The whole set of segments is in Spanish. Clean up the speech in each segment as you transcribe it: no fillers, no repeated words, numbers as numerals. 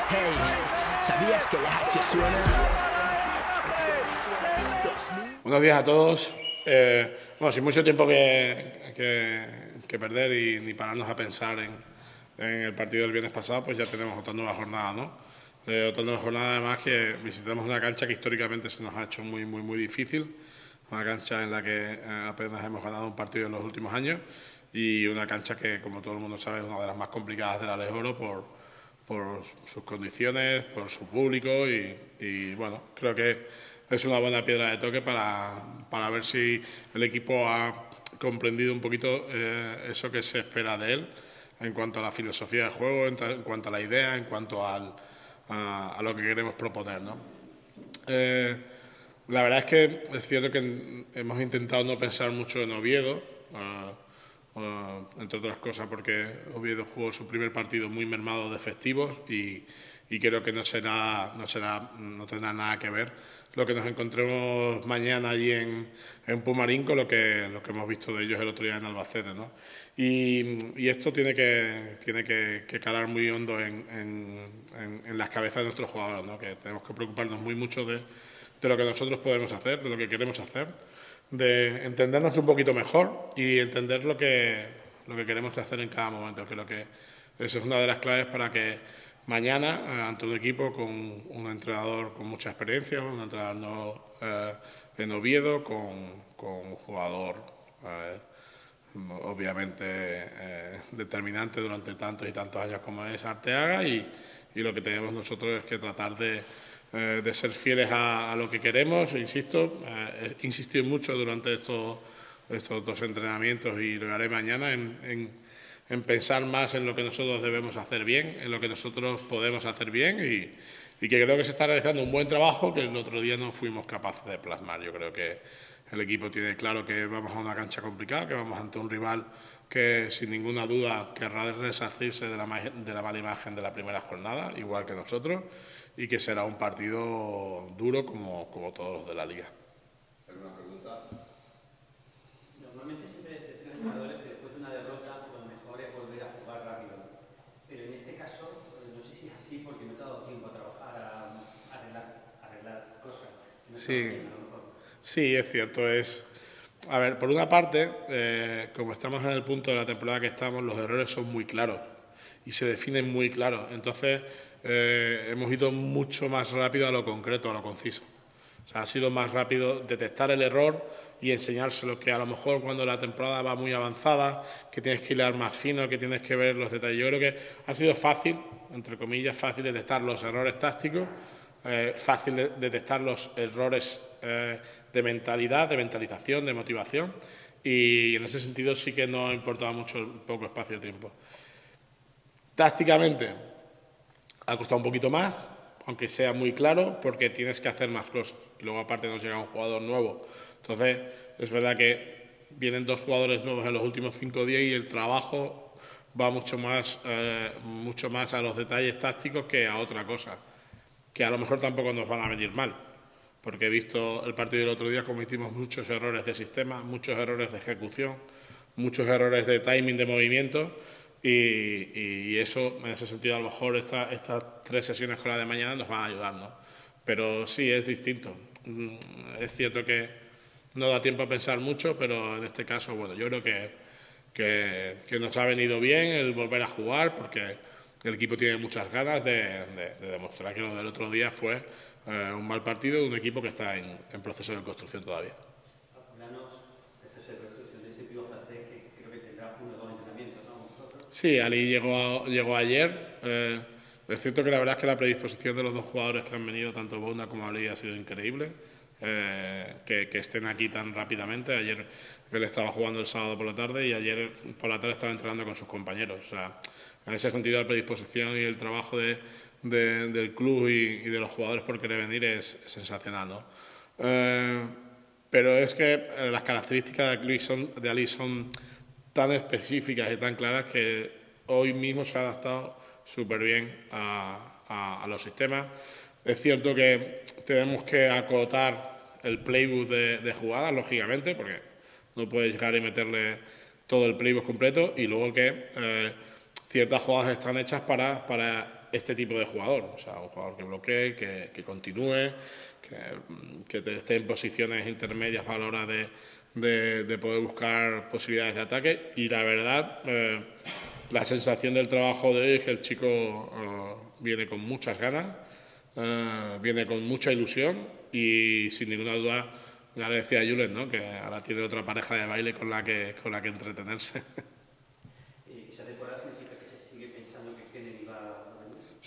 Hey, ¿sabías que la H suena? Buenos días a todos. Bueno, sin mucho tiempo que perder y ni pararnos a pensar en el partido del viernes pasado, pues ya tenemos otra nueva jornada, ¿no? Otra nueva jornada, además, que visitamos una cancha que históricamente se nos ha hecho muy difícil, una cancha en la que apenas hemos ganado un partido en los últimos años y una cancha que, como todo el mundo sabe, es una de las más complicadas del Alex Oro por sus condiciones, por su público y bueno, creo que es una buena piedra de toque para ver si el equipo ha comprendido un poquito eso que se espera de él en cuanto a la filosofía de juego, en cuanto a la idea, en cuanto a lo que queremos proponer, ¿no? La verdad es que es cierto que hemos intentado no pensar mucho en Oviedo, entre otras cosas porque Oviedo jugó su primer partido muy mermado de efectivos y creo que no tendrá nada que ver lo que nos encontremos mañana allí en Pumarín con lo que hemos visto de ellos el otro día en Albacete, ¿no? Y esto tiene que calar muy hondo en las cabezas de nuestros jugadores, ¿no? Que tenemos que preocuparnos mucho de lo que nosotros podemos hacer, de lo que queremos hacer, de entendernos un poquito mejor y entender lo que queremos hacer en cada momento. Creo que eso es una de las claves para que mañana, ante un equipo con un entrenador con mucha experiencia, un entrenador nuevo en Oviedo, con un jugador obviamente determinante durante tantos y tantos años como es Arteaga y lo que tenemos nosotros es que tratar de ser fieles a lo que queremos. Insisto, he insistido mucho durante estos dos entrenamientos y lo haré mañana en pensar más en lo que nosotros debemos hacer bien, en lo que nosotros podemos hacer bien y que creo que se está realizando un buen trabajo que el otro día no fuimos capaces de plasmar. Yo creo que el equipo tiene claro que vamos a una cancha complicada, que vamos ante un rival que sin ninguna duda querrá resarcirse de la mala imagen de la primera jornada, igual que nosotros, y que será un partido duro como todos los de la Liga. ¿Alguna pregunta? Normalmente siempre decís los jugadores que después de una derrota lo mejor es volver a jugar rápido. Pero en este caso, no sé si es así porque no te ha dado tiempo a trabajar, a arreglar cosas. No sí, sí, es cierto. A ver, por una parte, como estamos en el punto de la temporada que estamos, los errores son muy claros y se definen muy claros. Entonces, hemos ido mucho más rápido a lo concreto, a lo conciso. O sea, ha sido más rápido detectar el error y enseñárselo, que a lo mejor cuando la temporada va muy avanzada, que tienes que hilar más fino, que tienes que ver los detalles. Yo creo que ha sido fácil, entre comillas, fácil detectar los errores tácticos, fácil detectar los errores de mentalidad, de mentalización, de motivación, y en ese sentido sí que no ha importado mucho el poco espacio de tiempo. Tácticamente ha costado un poquito más, aunque sea muy claro, porque tienes que hacer más cosas. Y luego aparte nos llega un jugador nuevo. Entonces, es verdad que vienen dos jugadores nuevos en los últimos 5 días y el trabajo va mucho más a los detalles tácticos que a otra cosa, que a lo mejor tampoco nos van a venir mal, porque he visto el partido del otro día, cometimos muchos errores de sistema, muchos errores de ejecución, muchos errores de timing de movimiento y eso, en ese sentido, a lo mejor estas 3 sesiones con la de mañana nos van a ayudar, ¿no? Pero sí, es distinto. Es cierto que no da tiempo a pensar mucho, pero en este caso, bueno, yo creo que nos ha venido bien el volver a jugar, porque el equipo tiene muchas ganas de demostrar que lo del otro día fue un mal partido de un equipo que está en proceso de construcción todavía. Sí, Ali llegó ayer. Es cierto que la verdad es que la predisposición de los dos jugadores que han venido, tanto Bouna como Ali, ha sido increíble. Que estén aquí tan rápidamente. Ayer él estaba jugando el sábado por la tarde y ayer por la tarde estaba entrenando con sus compañeros. O sea, en ese sentido la predisposición y el trabajo del club y de los jugadores por querer venir es sensacional, ¿no? Pero es que las características de Ali son tan específicas y tan claras que hoy mismo se ha adaptado súper bien a los sistemas. Es cierto que tenemos que acotar el playbook de jugadas, lógicamente, porque no puedes llegar y meterle todo el playbook completo, y luego que ciertas jugadas están hechas para este tipo de jugador, o sea, un jugador que bloquee, que continúe, que esté en posiciones intermedias a la hora de poder buscar posibilidades de ataque. Y la verdad, la sensación del trabajo de hoy es que el chico viene con muchas ganas, viene con mucha ilusión y sin ninguna duda, ya le decía a Julen, ¿no?, que ahora tiene otra pareja de baile con la que entretenerse. ¿Y esa temporada significa que se sigue pensando que Kennedy va a venir?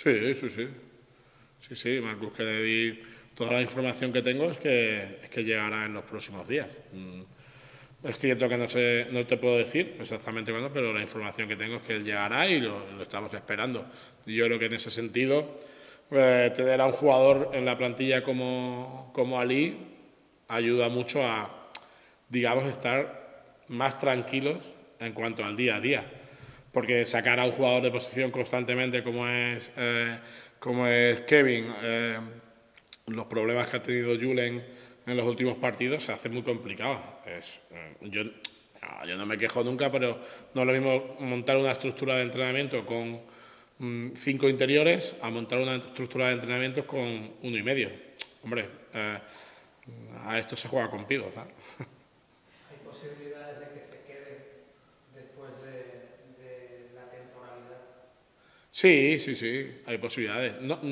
Sí, Marcus Kennedy, toda la información que tengo es que llegará en los próximos días. Es cierto que no te puedo decir exactamente cuándo, pero la información que tengo es que él llegará y lo estamos esperando. Y yo creo que en ese sentido, tener a un jugador en la plantilla como Ali ayuda mucho a, digamos, estar más tranquilos en cuanto al día a día. Porque sacar a un jugador de posición constantemente como es Kevin, los problemas que ha tenido Julen en los últimos partidos, se hace muy complicado. Yo no me quejo nunca, pero no es lo mismo montar una estructura de entrenamiento con 5 interiores a montar una estructura de entrenamiento con 1 y medio. Hombre, a esto se juega con pibos, ¿no? ¿Hay posibilidades de que se quede después de la temporalidad? Sí, hay posibilidades.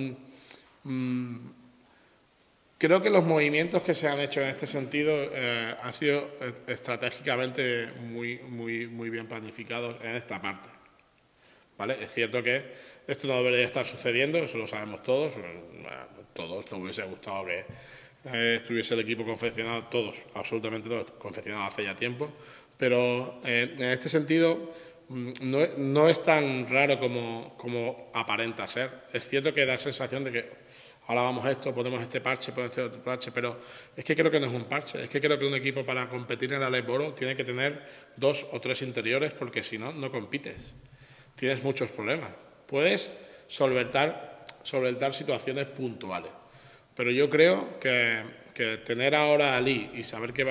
Creo que los movimientos que se han hecho en este sentido han sido estratégicamente muy bien planificados en esta parte, ¿vale? Es cierto que esto no debería estar sucediendo, eso lo sabemos todos. Todos nos hubiese gustado que estuviese el equipo confeccionado, todos, absolutamente todos, confeccionado hace ya tiempo, pero en este sentido no es tan raro como aparenta ser. Es cierto que da sensación de que ahora vamos a esto, ponemos este parche, ponemos este otro parche, pero es que creo que no es un parche, es que creo que un equipo para competir en la Alex Boro tiene que tener 2 o 3 interiores, porque si no, no compites. Tienes muchos problemas. Puedes solventar situaciones puntuales, pero yo creo que tener ahora a Ali y saber que va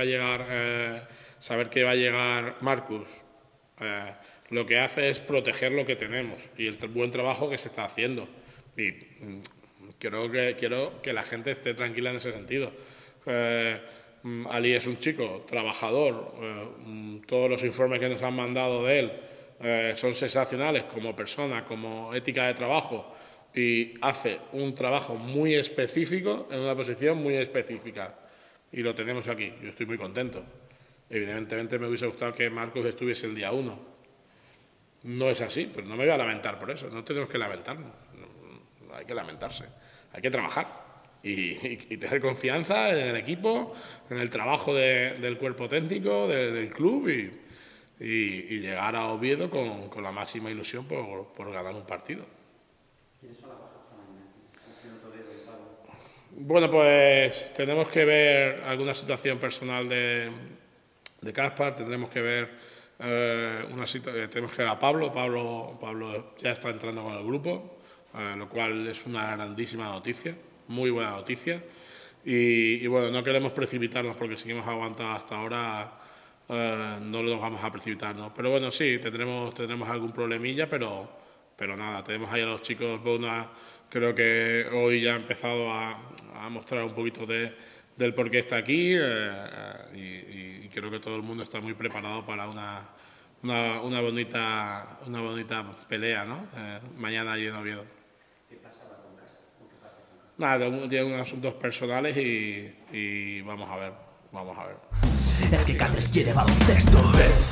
a llegar Marcus, lo que hace es proteger lo que tenemos y el buen trabajo que se está haciendo. Y quiero que la gente esté tranquila en ese sentido. Ali es un chico trabajador, todos los informes que nos han mandado de él son sensacionales como persona, como ética de trabajo, y hace un trabajo muy específico en una posición muy específica y lo tenemos aquí. Yo estoy muy contento. Evidentemente me hubiese gustado que Marcus estuviese el día 1. No es así, pero no me voy a lamentar por eso. No tenemos que lamentarnos, no hay que lamentarse, hay que trabajar y tener confianza en el equipo, en el trabajo del cuerpo técnico, del club y llegar a Oviedo con la máxima ilusión por ganar un partido. ¿Quiénes son las bajas para mañana? Toledo y Pablo. Bueno, pues tenemos que ver alguna situación personal de Caspar, tendremos que ver tenemos que ver a Pablo. Pablo ya está entrando con el grupo, lo cual es una grandísima noticia, muy buena noticia. Y bueno, no queremos precipitarnos porque si hemos aguantado hasta ahora, no nos vamos a precipitar, ¿no? Pero bueno, sí, tendremos algún problemilla, pero nada, tenemos ahí a los chicos. Bona, creo que hoy ya ha empezado a mostrar un poquito del por qué está aquí, y creo que todo el mundo está muy preparado para una bonita pelea, ¿no? Mañana allí en Oviedo. ¿Qué pasaba con Castro? ¿Qué pasa con Castro? Nada, tiene unos asuntos personales y vamos a ver. Es que Cáceres quiere baloncesto.